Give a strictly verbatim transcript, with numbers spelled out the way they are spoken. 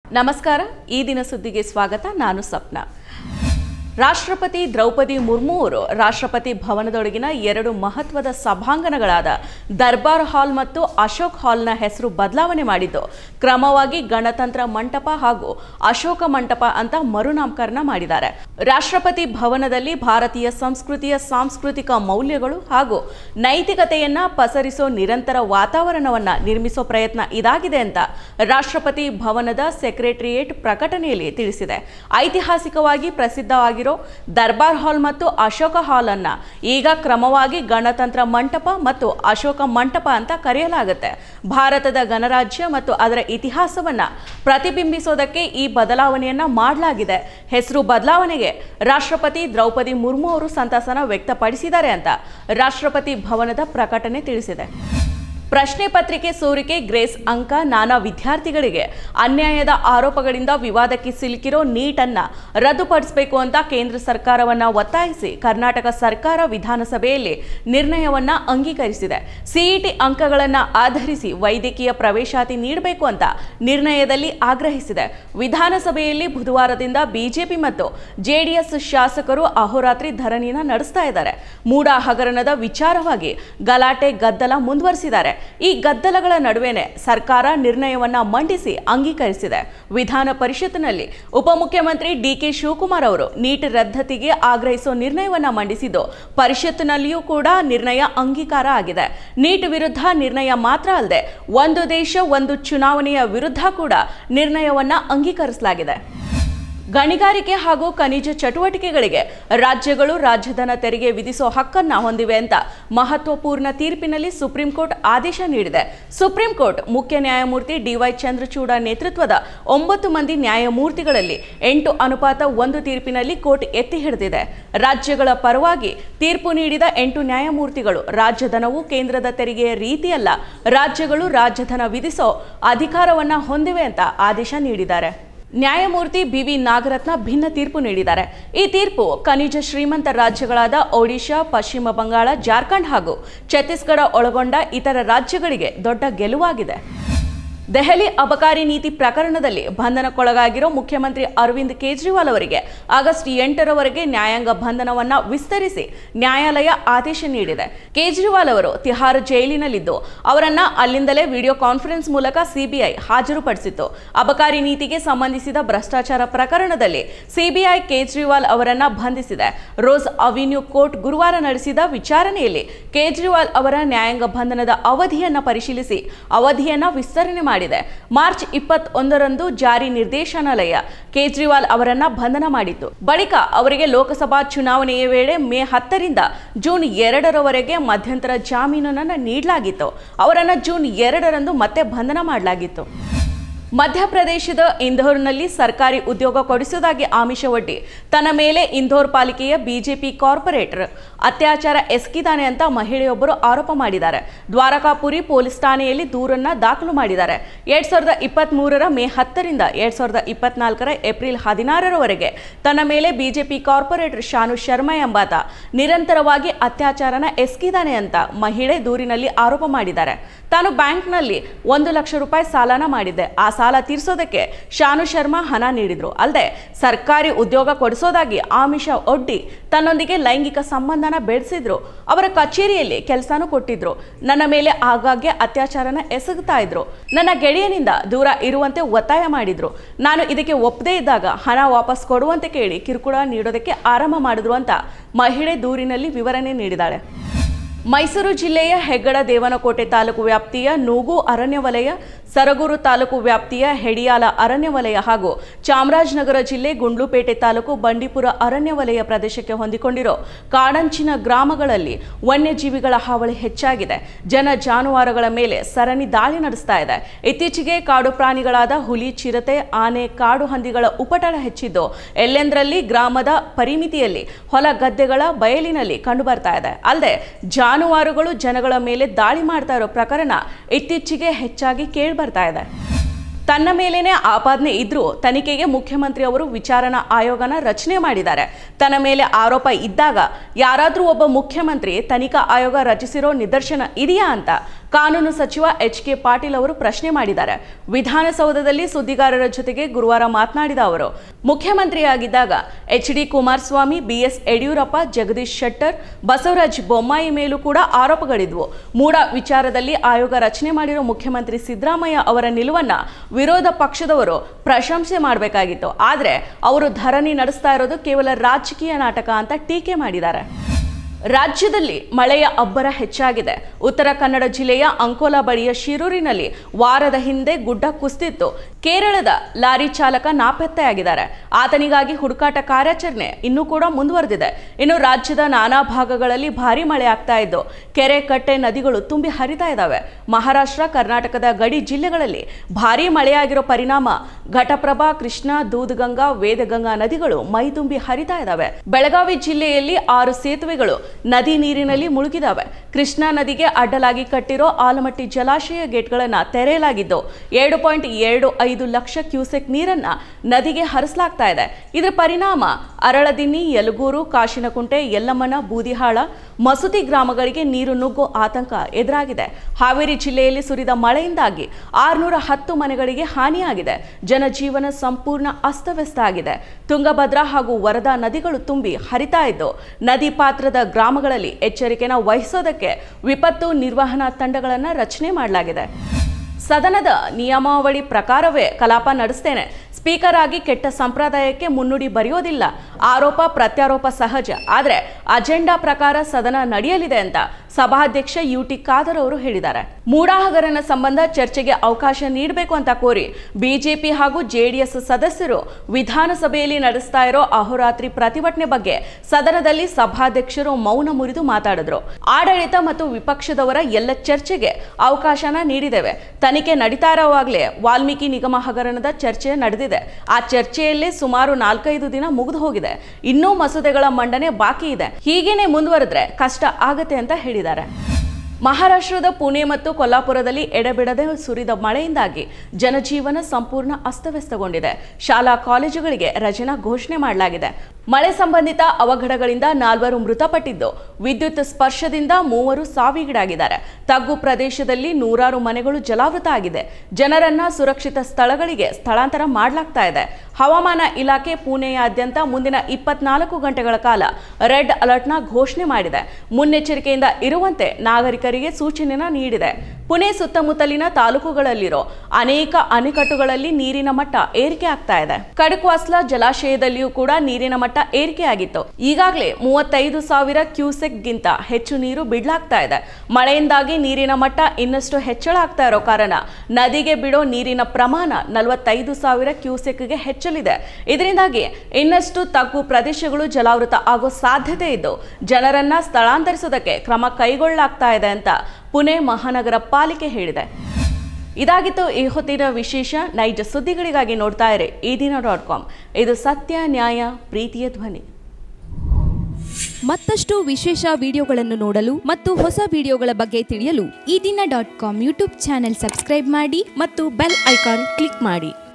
ನಮಸ್ಕಾರ ಈ ದಿನ ಸುದ್ದಿಗೆ ಸ್ವಾಗತ ನಾನು ಸಪ್ನಾ ರಾಷ್ಟ್ರಪತಿ ದ್ರೌಪದಿ ಮುರ್ಮು ಅವರು ರಾಷ್ಟ್ರಪತಿ ಭವನದೊಳಗಿನ ಎರಡು ಮಹತ್ವದ ಸಭಾಂಗಣಗಳಾದ ದರ್ಬಾರ್ ಹಾಲ್ ಮತ್ತು ಅಶೋಕ್ ಹಾಲ್ನ ಹೆಸರು ಬದಲಾವಣೆ ಮಾಡಿದ್ದು ಕ್ರಮವಾಗಿ ಗಣತಂತ್ರ ಮಂಟಪ ಹಾಗೂ ಅಶೋಕ ಮಂಟಪ ಅಂತ ಮರುನಾಮಕರಣ ಮಾಡಿದ್ದಾರೆ ರಾಷ್ಟ್ರಪತಿ ಭವನದಲ್ಲಿ ಭಾರತೀಯ ಸಂಸ್ಕೃತಿಯ ಸಾಂಸ್ಕೃತಿಕ ಮೌಲ್ಯಗಳು ಹಾಗೂ ನೈತಿಕತೆಯನ್ನ ಪಸರಿಸೋ ನಿರಂತರ ವಾತಾವರಣವನ್ನ ನಿರ್ಮಿಸೋ ಪ್ರಯತ್ನ ಇದಾಗಿದೆ ಅಂತ ರಾಷ್ಟ್ರಪತಿ ಭವನದ ಸೆಕ್ರೆಟರಿಯೇಟ್ ಪ್ರಕಟಣೆಯಲ್ಲಿ ತಿಳಿಸಿದೆ ಐತಿಹಾಸಿಕವಾಗಿ ಪ್ರಸಿದ್ಧವಾಗಿರೋ ದರ್ಬಾರ್ ಹಾಲ್ ಮತ್ತು ಅಶೋಕ ಹಾಲ್ ಅನ್ನ ಈಗ ಕ್ರಮವಾಗಿ ಗಣತಂತ್ರ ಮಂಟಪ ಮತ್ತು ಅಶೋಕ ಮಂಟಪ ಅಂತ ಕರೆಯಲಾಗುತ್ತೆ ಭಾರತದ ಗಣರಾಜ್ಯ ಮತ್ತು ಅದರ ಇತಿಹಾಸವನ್ನ ಪ್ರತಿಬಿಂಬಿಸೋದಕ್ಕೆ ಈ ಬದಲಾವಣೆಯನ್ನ ಮಾಡಲಾಗಿದೆ ಹೆಸರು ಬದಲಾವಣೆಗೆ ರಾಷ್ಟ್ರಪತಿ ದ್ರೌಪದಿ ಮುರ್ಮು ಅವರು ಸಂತಸನ ವ್ಯಕ್ತಪಡಿಸಿದ್ದಾರೆ ಅಂತ ರಾಷ್ಟ್ರಪತಿ ಭವನದ ಪ್ರಕಟಣೆ ತಿಳಿಸಿದೆ ಪ್ರಶ್ನೆ ಪತ್ರಿಕೆ ಸೋರಿಕೆ ಗ್ರೇಸ್ ಅಂಕ ನಾನಾ ವಿದ್ಯಾರ್ಥಿಗಳಿಗೆ ಅನ್ಯಾಯದ ಆರೋಪಗಳಿಂದ ವಿವಾದಕ್ಕೆ ಸಿಲುಕಿರೋ ನೀಟ್ ಅನ್ನ ರದ್ದುಪಡಿಸಬೇಕು ಅಂತ ಕೇಂದ್ರ ಸರ್ಕಾರವನ್ನ ಒತ್ತಾಯಿಸಿ ಕರ್ನಾಟಕ ಸರ್ಕಾರ ವಿಧಾನಸಭೆಯಲ್ಲಿ ನಿರ್ಣಯವನ್ನ ಅಂಗೀಕರಿಸಿದೆ ಸಿಇಟಿ ಅಂಕಗಳನ್ನು ಆಧರಿಸಿ ವೈದ್ಯಕೀಯ ಪ್ರವೇಶಾತಿ ನೀಡಬೇಕು ಅಂತ ನಿರ್ಣಯದಲ್ಲಿ ಆಗ್ರಹಿಸಿದೆ ವಿಧಾನಸಭೆಯಲ್ಲಿ ಬುಧವಾರದಿಂದ ಬಿಜೆಪಿ ಮತ್ತು ಜೆಡಿಎಸ್ ಶಾಸಕರು ಅಹೋರಾತ್ರಿ ಧರಣಿನ ನಡೆಸ್ತಾ ಇದ್ದಾರೆ ಮೂಡ ಹಗರಣದ ವಿಚಾರವಾಗಿ ಗಲಾಟೆ ಗದ್ದಲ ಮುಂದುವರಿಸಿದ್ದಾರೆ ಈ ಗದ್ದಲಗಳ ನಡುವೆನೇ ಸರ್ಕಾರ ನಿರ್ಣಯವನ್ನ ಮಂಡಿಸಿ ಅಂಗೀಕರಿಸಿದೆ ವಿಧಾನ ಪರಿಷತ್ನಲ್ಲಿ ಉಪಮುಖ್ಯಮಂತ್ರಿ ಡಿಕೆ ಶಿವಕುಮಾರ್ ಅವರು ನೀಟ್ ರದ್ದತಿಗೆ ಆಗ್ರಹಿಸುವ ನಿರ್ಣಯವನ್ನ ಮಂಡಿಸಿದ್ದು ಪರಿಷತ್ನಲ್ಲಿಯೂ ಕೂಡ ನಿರ್ಣಯ ಅಂಗೀಕಾರ ಆಗಿದೆ ನೀಟ್ ವಿರುದ್ಧ ನಿರ್ಣಯ ಮಾತ್ರ ಅಲ್ಲದೆ ಒಂದು ದೇಶ ಒಂದು ಚುನಾವಣೆಯ ವಿರುದ್ಧ ಕೂಡ ನಿರ್ಣಯವನ್ನ ಅಂಗೀಕರಿಸಲಾಗಿದೆ ಗಣಿಗಾರಿಕೆ ಹಾಗೂ ಖನಿಜ ಚಟುವಟಿಕೆಗಳಿಗೆ ರಾಜ್ಯಗಳು ರಾಜಧನ ತೆರಿಗೆ ವಿಧಿಸುವ ಹಕ್ಕನ್ನು ಹೊಂದಿವೆ ಅಂತ ಮಹತ್ವಪೂರ್ಣ ತೀರ್ಪಿನಲ್ಲಿ ಸುಪ್ರೀಂ ಕೋರ್ಟ್ ಆದೇಶ ನೀಡಿದೆ ಸುಪ್ರೀಂ ಕೋರ್ಟ್ ಮುಖ್ಯ ನ್ಯಾಯಮೂರ್ತಿ ಡಿವೈ ಚಂದ್ರಚೂಡ ನೇತೃತ್ವದ ಒಂಬತ್ತು ಮಂದಿ ನ್ಯಾಯಮೂರ್ತಿಗಳಲ್ಲಿ ಎಂಟು ಅನುಪಾತ ಒಂದು ತೀರ್ಪಿನಲ್ಲಿ ಕೋರ್ಟ್ ಎತ್ತಿ ಹಿಡಿದಿದೆ ರಾಜ್ಯಗಳ ಪರವಾಗಿ ತೀರ್ಪು ನೀಡಿದ ಎಂಟು ನ್ಯಾಯಮೂರ್ತಿಗಳು ರಾಜಧನವು ಕೇಂದ್ರದ ತೆರಿಗೆಯ ರೀತಿಯಲ್ಲ ರಾಜ್ಯಗಳು ರಾಜಧನ ವಿಧಿಸೋ ಅಧಿಕಾರವನ್ನ ಹೊಂದಿವೆ ಅಂತ ಆದೇಶ ನೀಡಿದ್ದಾರೆ ನ್ಯಾಯಮೂರ್ತಿ ಬಿವಿ ನಾಗರತ್ನ ಭಿನ್ನ ತೀರ್ಪು ನೀಡಿದ್ದಾರೆ ಈ ತೀರ್ಪು ಖನಿಜ ಶ್ರೀಮಂತ ರಾಜ್ಯಗಳಾದ ಒಡಿಶಾ ಪಶ್ಚಿಮ ಬಂಗಾಳ ಜಾರ್ಖಂಡ್ ಹಾಗೂ ಛತ್ತೀಸ್ಗಢ ಒಳಗೊಂಡ ಇತರ ರಾಜ್ಯಗಳಿಗೆ ದೊಡ್ಡ ಗೆಲುವಾಗಿದೆ ದೆಹಲಿ ಅಬಕಾರಿ ನೀತಿ ಪ್ರಕರಣದಲ್ಲಿ ಬಂಧನಕ್ಕೊಳಗಾಗಿರೋ ಮುಖ್ಯಮಂತ್ರಿ ಅರವಿಂದ್ ಕೇಜ್ರಿವಾಲ್ ಅವರಿಗೆ ಆಗಸ್ಟ್ ಎಂಟರವರೆಗೆ ನ್ಯಾಯಾಂಗ ಬಂಧನವನ್ನ ವಿಸ್ತರಿಸಿ ನ್ಯಾಯಾಲಯ ಆದೇಶ ನೀಡಿದೆ ಕೇಜ್ರಿವಾಲ್ ಅವರು ತಿಹಾರ್ ಜೈಲಿನಲ್ಲಿದ್ದು ಅವರನ್ನ ಅಲ್ಲಿಂದಲೇ ವಿಡಿಯೋ ಕಾನ್ಫರೆನ್ಸ್ ಮೂಲಕ ಸಿಬಿಐ ಹಾಜರುಪಡಿಸಿತ್ತು ಅಬಕಾರಿ ನೀತಿಗೆ ಸಂಬಂಧಿಸಿದ ಭ್ರಷ್ಟಾಚಾರ ಪ್ರಕರಣದಲ್ಲಿ ಸಿಬಿಐ ಕೇಜ್ರಿವಾಲ್ ಅವರನ್ನ ಬಂಧಿಸಿದೆ ರೋಸ್ ಅವಿನ್ಯೂ ಕೋರ್ಟ್ ಗುರುವಾರ ನಡೆಸಿದ ವಿಚಾರಣೆಯಲ್ಲಿ ಕೇಜ್ರಿವಾಲ್ ಅವರ ನ್ಯಾಯಾಂಗ ಬಂಧನದ ಅವಧಿಯನ್ನ ಪರಿಶೀಲಿಸಿ ಅವಧಿಯನ್ನ ವಿಸ್ತರಣೆ ಮಾಡಿ ಮಾರ್ಚ್ ಇಪ್ಪತ್ತೊಂದರಂದು ಜಾರಿ ನಿರ್ದೇಶನಾಲಯ ಕೇಜ್ರಿವಾಲ್ ಅವರನ್ನ ಬಂಧನ ಮಾಡಿತ್ತು ಬಳಿಕ ಅವರಿಗೆ ಲೋಕಸಭಾ ಚುನಾವಣೆಯ ವೇಳೆ ಮೇ ಹತ್ತರಿಂದ ಜೂನ್ ಎರಡರವರೆಗೆ ಮಧ್ಯಂತರ ಜಾಮೀನನ್ನು ನೀಡಲಾಗಿತ್ತು ಅವರನ್ನ ಜೂನ್ ಎರಡರಂದು ಮತ್ತೆ ಬಂಧನ ಮಾಡಲಾಗಿತ್ತು ಮಧ್ಯಪ್ರದೇಶದ ಇಂದೋರ್ನಲ್ಲಿ ಸರ್ಕಾರಿ ಉದ್ಯೋಗ ಕೊಡಿಸುವುದಾಗಿ ಆಮಿಷವೊಡ್ಡಿ ತನ್ನ ಮೇಲೆ ಇಂದೋರ್ ಪಾಲಿಕೆಯ ಬಿಜೆಪಿ ಕಾರ್ಪೊರೇಟರ್ ಅತ್ಯಾಚಾರ ಎಸಗಿದ್ದಾನೆ ಅಂತ ಮಹಿಳೆಯೊಬ್ಬರು ಆರೋಪ ಮಾಡಿದ್ದಾರೆ ದ್ವಾರಕಾಪುರಿ ಪೊಲೀಸ್ ಠಾಣೆಯಲ್ಲಿ ದೂರನ್ನ ದಾಖಲು ಮಾಡಿದ್ದಾರೆ ಎರಡ್ ಸಾವಿರದ ಇಪ್ಪತ್ತ್ ಮೂರರ ಮೇ ಹತ್ತರಿಂದ ಎರಡ್ ಸಾವಿರದ ಇಪ್ಪತ್ನಾಲ್ಕರ ಏಪ್ರಿಲ್ ಹದಿನಾರರವರೆಗೆ ತನ್ನ ಮೇಲೆ ಬಿಜೆಪಿ ಕಾರ್ಪೊರೇಟರ್ ಶಾನು ಶರ್ಮಾ ಎಂಬಾತ ನಿರಂತರವಾಗಿ ಅತ್ಯಾಚಾರನ ಎಸಗಿದ್ದಾನೆ ಅಂತ ಮಹಿಳೆ ದೂರಿನಲ್ಲಿ ಆರೋಪ ಮಾಡಿದ್ದಾರೆ ತಾನು ಬ್ಯಾಂಕ್ನಲ್ಲಿ ಒಂದು ಲಕ್ಷ ರೂಪಾಯಿ ಸಾಲನ ಮಾಡಿದ್ದೆ ಆ ಸಾಲ ತೀರಿಸೋದಕ್ಕೆ ಶಾನು ಶರ್ಮಾ ಹಣ ನೀಡಿದ್ರು ಅಲ್ಲದೆ ಸರ್ಕಾರಿ ಉದ್ಯೋಗ ಕೊಡಿಸೋದಾಗಿ ಆಮಿಷ ಒಡ್ಡಿ ತನ್ನೊಂದಿಗೆ ಲೈಂಗಿಕ ಸಂಬಂಧನ ಬೆಳೆಸಿದ್ರು ಅವರ ಕಚೇರಿಯಲ್ಲಿ ಕೆಲಸನೂ ಕೊಟ್ಟಿದ್ರು ನನ್ನ ಮೇಲೆ ಆಗಾಗ್ಗೆ ಅತ್ಯಾಚಾರನ ಎಸಗುತ್ತಾ ಇದ್ರು ನನ್ನ ಗೆಳೆಯನಿಂದ ದೂರ ಇರುವಂತೆ ಒತ್ತಾಯ ಮಾಡಿದ್ರು ನಾನು ಇದಕ್ಕೆ ಒಪ್ಪದೇ ಇದ್ದಾಗ ಹಣ ವಾಪಸ್ ಕೊಡುವಂತೆ ಕೇಳಿ ಕಿರುಕುಳ ನೀಡೋದಕ್ಕೆ ಆರಂಭ ಮಾಡಿದ್ರು ಅಂತ ಮಹಿಳೆ ದೂರಿನಲ್ಲಿ ವಿವರಣೆ ನೀಡಿದ್ದಾಳೆ ಮೈಸೂರು ಜಿಲ್ಲೆಯ ಹೆಗ್ಗಡ ದೇವನಕೋಟೆ ತಾಲೂಕು ವ್ಯಾಪ್ತಿಯ ನೂಗು ಅರಣ್ಯ ವಲಯ ಸರಗೂರು ತಾಲೂಕು ವ್ಯಾಪ್ತಿಯ ಹೆಡಿಯಾಲ ಅರಣ್ಯ ವಲಯ ಹಾಗೂ ಚಾಮರಾಜನಗರ ಜಿಲ್ಲೆ ಗುಂಡ್ಲುಪೇಟೆ ತಾಲೂಕು ಬಂಡೀಪುರ ಅರಣ್ಯ ವಲಯ ಪ್ರದೇಶಕ್ಕೆ ಹೊಂದಿಕೊಂಡಿರೋ ಕಾಡಂಚಿನ ಗ್ರಾಮಗಳಲ್ಲಿ ವನ್ಯಜೀವಿಗಳ ಹಾವಳಿ ಹೆಚ್ಚಾಗಿದೆ ಜನ ಜಾನುವಾರುಗಳ ಮೇಲೆ ಸರಣಿ ದಾಳಿ ನಡೆಸ್ತಾ ಇದೆ ಇತ್ತೀಚೆಗೆ ಕಾಡು ಪ್ರಾಣಿಗಳಾದ ಹುಲಿ ಚಿರತೆ ಆನೆ ಕಾಡು ಹಂದಿಗಳ ಉಪಟಳ ಹೆಚ್ಚಿದ್ದು ಎಲ್ಲೆಂದರಲ್ಲಿ ಗ್ರಾಮದ ಪರಿಮಿತಿಯಲ್ಲಿ ಹೊಲ ಗದ್ದೆಗಳ ಬಯಲಿನಲ್ಲಿ ಕಂಡುಬರ್ತಾ ಇದೆ ಅಲ್ಲದೆ ಜಾನುವಾರುಗಳು ಜನಗಳ ಮೇಲೆ ದಾಳಿ ಮಾಡ್ತಾ ಇರೋ ಪ್ರಕರಣ ಇತ್ತೀಚೆಗೆ ಹೆಚ್ಚಾಗಿ ಕೇಳಿ ಬರ್ತಾ ಇದೆ ತನ್ನ ಮೇಲೇನೆ ಆಪಾದನೆ ಇದ್ರೂ ತನಿಖೆಗೆ ಮುಖ್ಯಮಂತ್ರಿ ಅವರು ವಿಚಾರಣಾ ಆಯೋಗನ ರಚನೆ ಮಾಡಿದ್ದಾರೆ ತನ್ನ ಮೇಲೆ ಆರೋಪ ಇದ್ದಾಗ ಯಾರಾದರೂ ಒಬ್ಬ ಮುಖ್ಯಮಂತ್ರಿ ತನಿಖಾ ಆಯೋಗ ರಚಿಸಿರೋ ನಿದರ್ಶನ ಇದೆಯಾ ಅಂತ ಕಾನೂನು ಸಚಿವ ಎಚ್ ಕೆ ಪಾಟೀಲ್ ಅವರು ಪ್ರಶ್ನೆ ಮಾಡಿದ್ದಾರೆ. ವಿಧಾನಸೌಧದಲ್ಲಿ ಸುದ್ದಿಗಾರರ ಜೊತೆಗೆ ಗುರುವಾರ ಮಾತನಾಡಿದ ಅವರು, ಮುಖ್ಯಮಂತ್ರಿಯಾಗಿದ್ದಾಗ ಎಚ್ ಡಿ ಕುಮಾರಸ್ವಾಮಿ, ಬಿ ಎಸ್ ಯಡಿಯೂರಪ್ಪ, ಜಗದೀಶ್ ಶೆಟ್ಟರ್, ಬಸವರಾಜ ಬೊಮ್ಮಾಯಿ ಮೇಲೂ ಕೂಡ ಆರೋಪಗಳಿದ್ವು. ಮೂಡ ವಿಚಾರದಲ್ಲಿ ಆಯೋಗ ರಚನೆ ಮಾಡಿರೋ ಮುಖ್ಯಮಂತ್ರಿ ಸಿದ್ದರಾಮಯ್ಯ ಅವರ ನಿಲುವನ್ನ ವಿರೋಧ ಪಕ್ಷದವರು ಪ್ರಶಂಸೆ ಮಾಡಬೇಕಾಗಿತ್ತು. ಆದ್ರೆ ಅವರು ಧರಣಿ ನಡೆಸ್ತಾ ಇರೋದು ಕೇವಲ ರಾಜಕೀಯ ನಾಟಕ ಅಂತ ಟೀಕೆ ಮಾಡಿದ್ದಾರೆ. ರಾಜ್ಯದಲ್ಲಿ ಮಳೆಯ ಅಬ್ಬರ ಹೆಚ್ಚಾಗಿದೆ. ಉತ್ತರ ಕನ್ನಡ ಜಿಲ್ಲೆಯ ಅಂಕೋಲಾ ಬಳಿಯ ಶಿರೂರಿನಲ್ಲಿ ವಾರದ ಹಿಂದೆ ಗುಡ್ಡ ಕುಸಿದಿತ್ತು. ಕೇರಳದ ಲಾರಿ ಚಾಲಕ ನಾಪತ್ತೆಯಾಗಿದ್ದಾರೆ. ಆತನಿಗಾಗಿ ಹುಡುಕಾಟ ಕಾರ್ಯಾಚರಣೆ ಇನ್ನೂ ಕೂಡ ಮುಂದುವರೆದಿದೆ. ಇನ್ನು ರಾಜ್ಯದ ನಾನಾ ಭಾಗಗಳಲ್ಲಿ ಭಾರೀ ಮಳೆ ಆಗ್ತಾ ಇದ್ದು ಕೆರೆ ಕಟ್ಟೆ ನದಿಗಳು ತುಂಬಿ ಹರಿತಾ ಇದ್ದಾವೆ. ಮಹಾರಾಷ್ಟ್ರ, ಕರ್ನಾಟಕದ ಗಡಿ ಜಿಲ್ಲೆಗಳಲ್ಲಿ ಭಾರೀ ಮಳೆಯಾಗಿರೋ ಪರಿಣಾಮ ಘಟಪ್ರಭಾ, ಕೃಷ್ಣಾ, ದೂದಗಂಗಾ, ವೇದಗಂಗಾ ನದಿಗಳು ಮೈ ತುಂಬಿ ಹರಿತಾ ಇದ್ದಾವೆ. ಬೆಳಗಾವಿ ಜಿಲ್ಲೆಯಲ್ಲಿ ಆರು ಸೇತುವೆಗಳು ನದಿ ನೀರಿನಲ್ಲಿ ಮುಳುಗಿದಾವೆ. ಕೃಷ್ಣಾ ನದಿಗೆ ಅಡ್ಡಲಾಗಿ ಕಟ್ಟಿರೋ ಆಲಮಟ್ಟಿ ಜಲಾಶಯ ಗೇಟ್ಗಳನ್ನು ತೆರೆಯಲಾಗಿದ್ದು ಏಳು ಪಾಯಿಂಟ್ ಎರಡು ಐದು ಲಕ್ಷ ಕ್ಯೂಸೆಕ್ ನೀರನ್ನ ನದಿಗೆ ಹರಿಸಲಾಗ್ತಾ ಇದೆ. ಇದರ ಪರಿಣಾಮ ಅರಳದಿನ್ನಿ, ಯಲಗೂರು, ಕಾಶಿನಕುಂಟೆ, ಯಲ್ಲಮ್ಮನ, ಬೂದಿಹಾಳ, ಮಸೂತಿ ಗ್ರಾಮಗಳಿಗೆ ನೀರು ನುಗ್ಗೋ ಆತಂಕ ಎದುರಾಗಿದೆ. ಹಾವೇರಿ ಜಿಲ್ಲೆಯಲ್ಲಿ ಸುರಿದ ಮಳೆಯಿಂದಾಗಿ ಆರುನೂರ ಹತ್ತು ಮನೆಗಳಿಗೆ ಹಾನಿಯಾಗಿದೆ. ಜನಜೀವನ ಸಂಪೂರ್ಣ ಅಸ್ತವ್ಯಸ್ತ ಆಗಿದೆ. ತುಂಗಭದ್ರಾ ಹಾಗೂ ವರದಾ ನದಿಗಳು ತುಂಬಿ ಹರಿತಾ ಇದ್ದು ನದಿ ಪಾತ್ರದ ಗ್ರಾಮಗಳಲ್ಲಿ ಎಚ್ಚರಿಕೆನ ವಹಿಸೋದಕ್ಕೆ ವಿಪತ್ತು ನಿರ್ವಹಣಾ ತಂಡಗಳನ್ನು ರಚನೆ ಮಾಡಲಾಗಿದೆ. ಸದನದ ನಿಯಮಾವಳಿ ಪ್ರಕಾರವೇ ಕಲಾಪ ನಡೆಸ್ತೇನೆ. ಸ್ಪೀಕರ್ ಆಗಿ ಕೆಟ್ಟ ಸಂಪ್ರದಾಯಕ್ಕೆ ಮುನ್ನುಡಿ ಬರೆಯೋದಿಲ್ಲ. ಆರೋಪ ಪ್ರತ್ಯಾರೋಪ ಸಹಜ, ಆದರೆ ಅಜೆಂಡಾ ಪ್ರಕಾರ ಸದನ ನಡೆಯಲಿದೆ ಅಂತ ಸಭಾಧ್ಯಕ್ಷ ಯು ಟಿ ಖಾದರ್ ಅವರು ಹೇಳಿದ್ದಾರೆ. ಮೂಡಾ ಹಗರಣ ಸಂಬಂಧ ಚರ್ಚೆಗೆ ಅವಕಾಶ ನೀಡಬೇಕು ಅಂತ ಕೋರಿ ಬಿಜೆಪಿ ಹಾಗೂ ಜೆಡಿಎಸ್ ಸದಸ್ಯರು ವಿಧಾನಸಭೆಯಲ್ಲಿ ನಡೆಸ್ತಾ ಇರೋ ಅಹೋರಾತ್ರಿ ಪ್ರತಿಭಟನೆ ಬಗ್ಗೆ ಸದನದಲ್ಲಿ ಸಭಾಧ್ಯಕ್ಷರು ಮೌನ ಮುರಿದು ಮಾತಾಡಿದ್ರು. ಆಡಳಿತ ಮತ್ತು ವಿಪಕ್ಷದವರ ಎಲ್ಲ ಚರ್ಚೆಗೆ ಅವಕಾಶನ ನೀಡಿದ್ದೇವೆ. ತನಿಖೆ ನಡೀತಾ ಇರುವಾಗಲೇ ವಾಲ್ಮೀಕಿ ನಿಗಮ ಹಗರಣದ ಚರ್ಚೆ ನಡೆದಿದೆ. ಆ ಚರ್ಚೆಯಲ್ಲೇ ಸುಮಾರು ನಾಲ್ಕೈದು ದಿನ ಮುಗಿದು ಹೋಗಿದೆ. ಇನ್ನೂ ಮಸೂದೆಗಳ ಮಂಡನೆ ಬಾಕಿ ಇದೆ. ಹೀಗೇನೆ ಮುಂದುವರೆದ್ರೆ ಕಷ್ಟ ಆಗತ್ತೆ ಅಂತ ಹೇಳಿದ್ದಾರೆ. ಮಹಾರಾಷ್ಟ್ರದ ಪುಣೆ ಮತ್ತು ಕೊಲ್ಲಾಪುರದಲ್ಲಿ ಎಡೆಬಿಡದೆ ಸುರಿದ ಮಳೆಯಿಂದಾಗಿ ಜನಜೀವನ ಸಂಪೂರ್ಣ ಅಸ್ತವ್ಯಸ್ತಗೊಂಡಿದೆ. ಶಾಲಾ ಕಾಲೇಜುಗಳಿಗೆ ರಜೆನ ಘೋಷಣೆ ಮಾಡಲಾಗಿದೆ. ಮಳೆ ಸಂಬಂಧಿತ ಅವಘಡಗಳಿಂದ ನಾಲ್ವರು ಮೃತಪಟ್ಟಿದ್ದು ವಿದ್ಯುತ್ ಸ್ಪರ್ಶದಿಂದ ಮೂವರು ಸಾವಿಗೀಡಾಗಿದ್ದಾರೆ. ತಗ್ಗು ಪ್ರದೇಶದಲ್ಲಿ ನೂರಾರು ಮನೆಗಳು ಜಲಾವೃತ ಆಗಿದೆ. ಜನರನ್ನ ಸುರಕ್ಷಿತ ಸ್ಥಳಗಳಿಗೆ ಸ್ಥಳಾಂತರ ಮಾಡಲಾಗ್ತಾ ಇದೆ. ಹವಾಮಾನ ಇಲಾಖೆ ಪುಣೆಯಾದ್ಯಂತ ಮುಂದಿನ ಇಪ್ಪತ್ನಾಲ್ಕು ಗಂಟೆಗಳ ಕಾಲ ರೆಡ್ ಅಲರ್ಟ್ನ ಘೋಷಣೆ ಮಾಡಿದೆ. ಮುನ್ನೆಚ್ಚರಿಕೆಯಿಂದ ಇರುವಂತೆ ನಾಗರಿಕರಿಗೆ ಸೂಚನೆನ ನೀಡಿದೆ. ಪುಣೆ ಸುತ್ತಮುತ್ತಲಿನ ತಾಲೂಕುಗಳಲ್ಲಿರೋ ಅನೇಕ ಅಣೆಕಟ್ಟುಗಳಲ್ಲಿ ನೀರಿನ ಮಟ್ಟ ಏರಿಕೆ ಆಗ್ತಾ ಇದೆ. ಕಡಕ್ವಾಸ್ಲಾ ಜಲಾಶಯದಲ್ಲಿಯೂ ಕೂಡ ನೀರಿನ ಮಟ್ಟ ಏರಿಕೆಯಾಗಿತ್ತು. ಈಗಾಗಲೇ ಮೂವತ್ತೈದು ಸಾವಿರ ಕ್ಯೂಸೆಕ್ ಗಿಂತ ಹೆಚ್ಚು ನೀರು ಬಿಡ್ಲಾಗ್ತಾ ಇದೆ. ಮಳೆಯಿಂದಾಗಿ ನೀರಿನ ಮಟ್ಟ ಇನ್ನಷ್ಟು ಹೆಚ್ಚಳ ಆಗ್ತಾ ಇರೋ ಕಾರಣ ನದಿಗೆ ಬಿಡೋ ನೀರಿನ ಪ್ರಮಾಣ ನಲವತ್ತೈದು ಸಾವಿರ ಕ್ಯೂಸೆಕ್ಗೆ ಹೆಚ್ಚಲಿದೆ. ಇದರಿಂದಾಗಿ ಇನ್ನಷ್ಟು ತಗ್ಗು ಪ್ರದೇಶಗಳು ಜಲಾವೃತ ಆಗೋ ಸಾಧ್ಯತೆ ಇದ್ದು ಜನರನ್ನ ಸ್ಥಳಾಂತರಿಸೋದಕ್ಕೆ ಕ್ರಮ ಕೈಗೊಳ್ಳಲಾಗ್ತಾ ಇದೆ ಅಂತ ಪುಣೆ ಮಹಾನಗರ ಪಾಲಿಕೆ ಹೇಳಿದೆ. ಇದಾಗಿತ್ತು ಈ ಹೊತ್ತಿನ ವಿಶೇಷ. ನೈಜ ಸುದ್ದಿಗಳಿಗಾಗಿ ನೋಡ್ತಾ ಇರಿ ಈ ದಿನ ಡಾಟ್ ಕಾಮ್. ಇದು ಸತ್ಯ, ನ್ಯಾಯ, ಪ್ರೀತಿಯ ಧ್ವನಿ. ಮತ್ತಷ್ಟು ವಿಶೇಷ ವಿಡಿಯೋಗಳನ್ನು ನೋಡಲು ಮತ್ತು ಹೊಸ ವಿಡಿಯೋಗಳ ಬಗ್ಗೆ ತಿಳಿಯಲು Ee Dina dot com YouTube channel subscribe ಮಾಡಿ ಮತ್ತು ಬೆಲ್ ಐಕಾನ್ ಕ್ಲಿಕ್ ಮಾಡಿ.